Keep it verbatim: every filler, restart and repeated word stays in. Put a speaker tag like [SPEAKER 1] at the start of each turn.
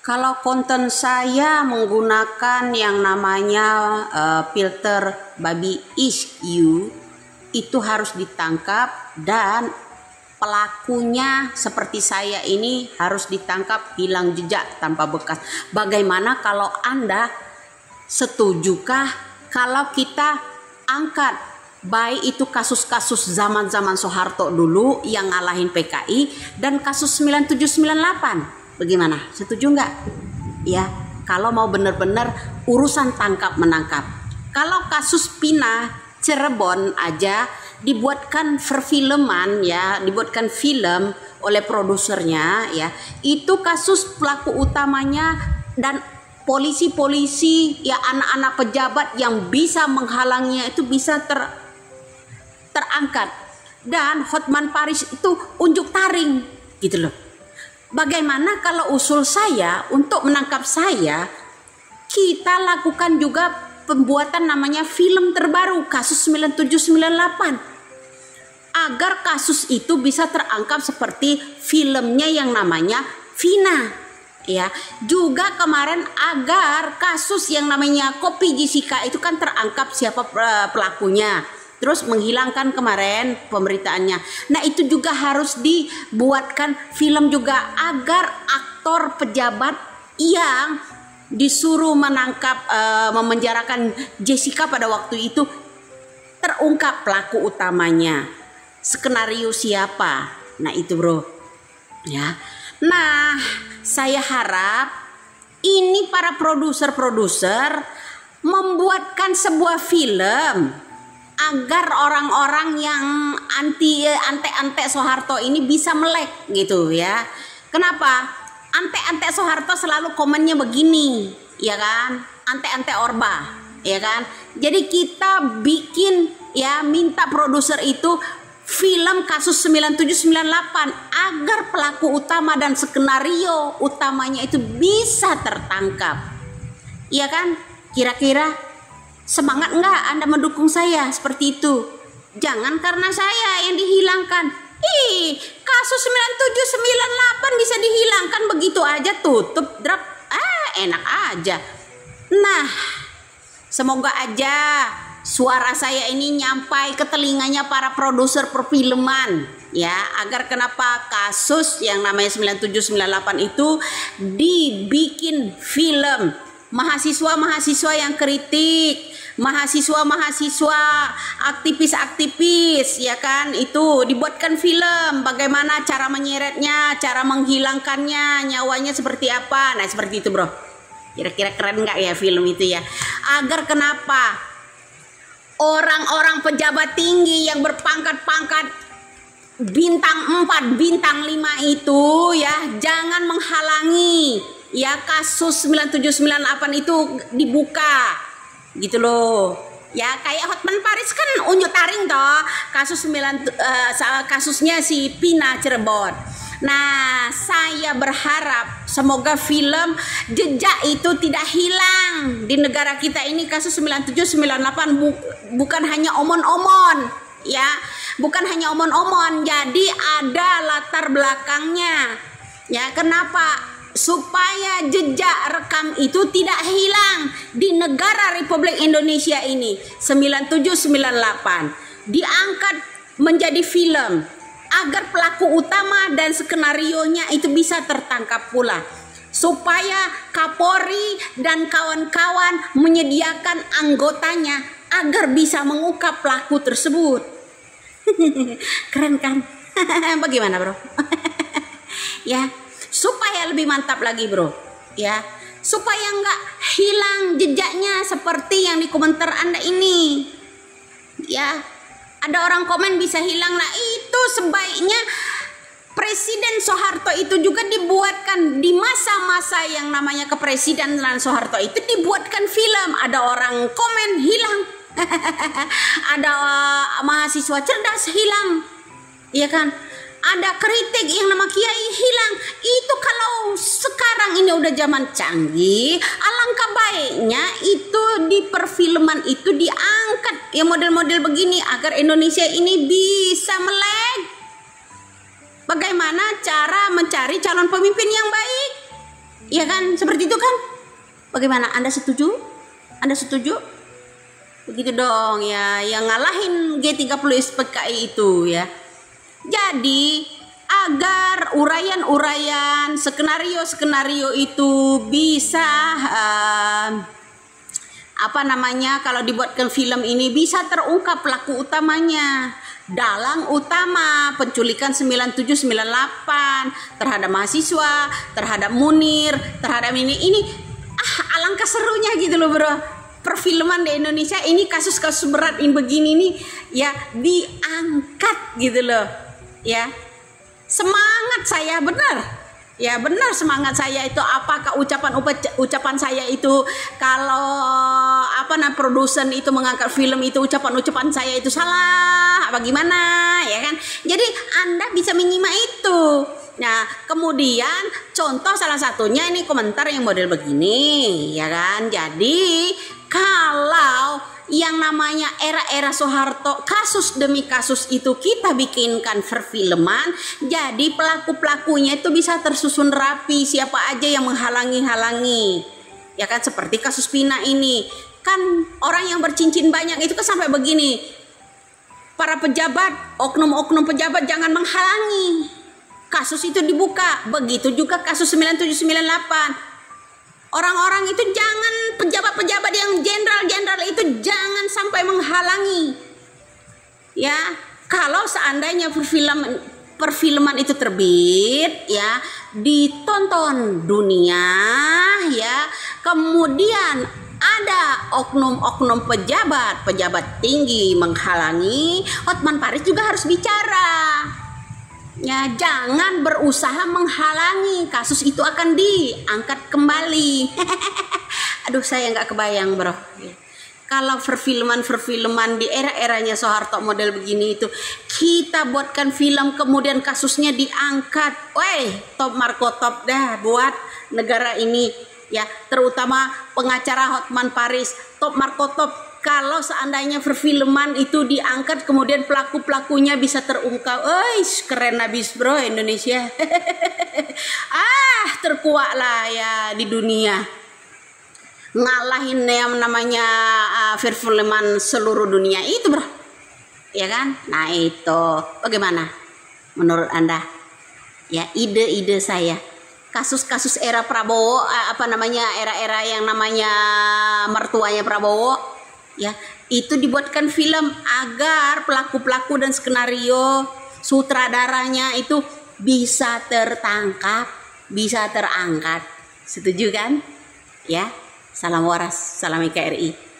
[SPEAKER 1] Kalau konten saya menggunakan yang namanya uh, filter baby issue, itu harus ditangkap, dan pelakunya seperti saya ini harus ditangkap, hilang jejak tanpa bekas. Bagaimana kalau Anda setujukah kalau kita angkat baik itu kasus-kasus zaman-zaman Soeharto dulu yang ngalahin P K I dan kasus sembilan tujuh sembilan delapan? Bagaimana? Setuju nggak? Ya, kalau mau benar-benar urusan tangkap menangkap. Kalau kasus Pina Cirebon aja dibuatkan perfilman, ya, dibuatkan film oleh produsernya, ya. Itu kasus pelaku utamanya dan polisi-polisi, ya, anak-anak pejabat yang bisa menghalangnya itu bisa ter terangkat. Dan Hotman Paris itu unjuk taring, gitu loh. Bagaimana kalau usul saya untuk menangkap saya, kita lakukan juga pembuatan namanya film terbaru kasus sembilan tujuh sembilan delapan, agar kasus itu bisa terangkat seperti filmnya yang namanya Vina, ya. Juga kemarin agar kasus yang namanya Kopi Jessica itu kan terangkat siapa pelakunya, terus menghilangkan kemarin pemberitaannya. Nah, itu juga harus dibuatkan film juga agar aktor pejabat yang disuruh menangkap, uh, memenjarakan Jessica pada waktu itu terungkap pelaku utamanya, skenario siapa. Nah, itu bro, ya. Nah, saya harap ini para produser-produser membuatkan sebuah film agar orang-orang yang anti ante-ante Soeharto ini bisa melek, gitu ya. Kenapa? Ante-ante Soeharto selalu komennya begini, ya kan? Ante-ante Orba, ya kan? Jadi kita bikin, ya, minta produser itu film kasus sembilan tujuh sembilan delapan agar pelaku utama dan skenario utamanya itu bisa tertangkap. Iya kan? Kira-kira semangat enggak Anda mendukung saya seperti itu? Jangan karena saya yang dihilangkan. Ih, kasus sembilan tujuh sembilan delapan bisa dihilangkan begitu aja, tutup drop. Ah, enak aja. Nah, semoga aja suara saya ini nyampai ke telinganya para produser perfilman, ya, agar kenapa kasus yang namanya sembilan tujuh sembilan delapan itu dibikin film. Mahasiswa-mahasiswa yang kritik, mahasiswa-mahasiswa, aktivis-aktivis, ya kan, itu dibuatkan film bagaimana cara menyeretnya, cara menghilangkannya, nyawanya seperti apa. Nah, seperti itu bro. Kira-kira keren nggak ya film itu ya? Agar kenapa orang-orang pejabat tinggi yang berpangkat-pangkat bintang empat, bintang lima itu, ya, jangan menghalangi, ya, kasus sembilan tujuh sembilan delapan itu dibuka, gitu loh. Ya, kayak Hotman Paris kan unjuk taring toh kasus sembilan uh, kasusnya si Pina Cirebon. Nah, saya berharap semoga film jejak itu tidak hilang di negara kita ini. Kasus sembilan tujuh sembilan delapan bu, bukan hanya omon-omon, ya, bukan hanya omon-omon. Jadi ada latar belakangnya, ya. Kenapa? Supaya jejak rekam itu tidak hilang di negara Republik Indonesia ini. Sembilan tujuh sembilan delapan diangkat menjadi film agar pelaku utama dan skenarionya itu bisa tertangkap pula, supaya Kapolri dan kawan-kawan menyediakan anggotanya agar bisa mengungkap pelaku tersebut. Keren kan? Bagaimana bro? Ya, supaya lebih mantap lagi bro, ya, supaya nggak hilang jejaknya seperti yang di komentar Anda ini, ya. Ada orang komen bisa hilang. Nah, itu sebaiknya Presiden Soeharto itu juga dibuatkan di masa-masa yang namanya kepresidenan Soeharto itu dibuatkan film. Ada orang komen hilang. Ada uh, mahasiswa cerdas hilang, iya kan? Ada kritik yang nama kiai hilang. Itu kalau sekarang ini udah zaman canggih, alangkah baiknya itu di perfilman itu diangkat ya model-model begini agar Indonesia ini bisa melek. Bagaimana cara mencari calon pemimpin yang baik? Iya kan, seperti itu kan? Bagaimana? Anda setuju? Anda setuju? Begitu dong ya, yang ngalahin G tiga puluh S P K I itu ya. Jadi agar uraian-uraian skenario-skenario itu bisa uh, apa namanya, kalau dibuatkan film ini bisa terungkap pelaku utamanya. Dalang utama penculikan sembilan tujuh sembilan delapan terhadap mahasiswa, terhadap Munir, terhadap ini ini ah alangkah serunya gitu loh bro. Perfilman di Indonesia ini kasus-kasus berat ini begini nih ya diangkat gitu loh ya. Semangat saya benar. Ya benar semangat saya itu. Apakah ucapan ucapan saya itu kalau apa nah produsen itu mengangkat film itu ucapan-ucapan saya itu salah bagaimana ya kan? Jadi Anda bisa menyimak itu. Nah kemudian contoh salah satunya ini komentar yang model begini ya kan. Jadi kalau yang namanya era-era Soeharto kasus demi kasus itu kita bikinkan perfilman, jadi pelaku-pelakunya itu bisa tersusun rapi, siapa aja yang menghalangi-halangi ya kan. Seperti kasus Pina ini kan, orang yang bercincin banyak itu kan sampai begini, para pejabat, oknum-oknum pejabat jangan menghalangi kasus itu dibuka. Begitu juga kasus sembilan tujuh sembilan delapan, orang-orang itu jangan, pejabat-pejabat yang jenderal-jenderal itu jangan sampai menghalangi ya. Kalau seandainya perfilman perfilman itu terbit ya, ditonton dunia ya, kemudian ada oknum-oknum pejabat pejabat tinggi menghalangi, Hotman Paris juga harus bicara ya, jangan berusaha menghalangi, kasus itu akan diangkat kembali. Aduh saya nggak kebayang bro, kalau perfilman-perfilman di era-eranya Soeharto model begini itu kita buatkan film kemudian kasusnya diangkat, weh top marko top dah buat negara ini ya, terutama pengacara Hotman Paris top marko top. Kalau seandainya perfilman itu diangkat kemudian pelaku-pelakunya bisa terungkap, eh keren habis bro Indonesia. Ah terkuat lah ya di dunia, ngalahin yang namanya uh, perfilman seluruh dunia itu bro ya kan. Nah itu bagaimana menurut Anda ya, ide-ide saya kasus-kasus era Prabowo, uh, apa namanya era-era yang namanya mertuanya Prabowo ya, itu dibuatkan film agar pelaku-pelaku dan skenario sutradaranya itu bisa tertangkap, bisa terangkat. Setuju kan? Ya, salam waras, salam N K R I.